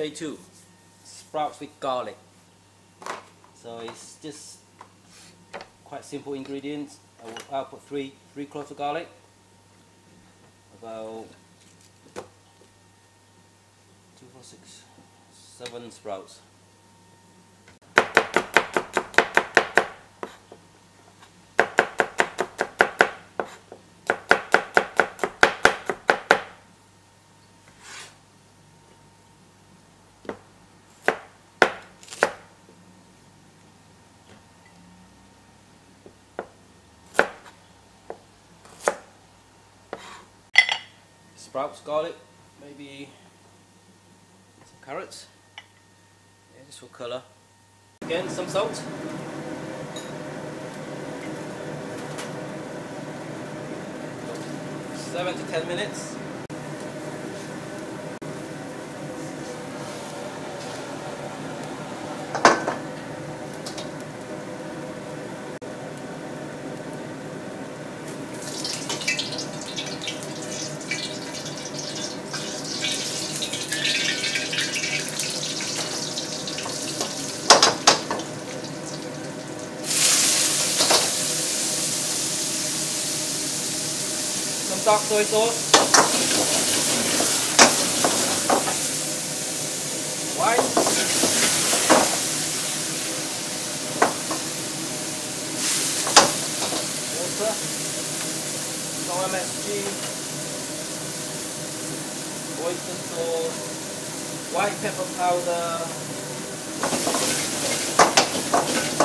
Day 2, sprouts with garlic. So it's just quite simple ingredients. I'll put three cloves of garlic, about 2, 4, 6, 7 sprouts. Sprouts, garlic, maybe some carrots, yeah, just for colour. Again, some salt. So 7 to 10 minutes. Some dark soy sauce, white, water, some MSG, oyster sauce, white pepper powder,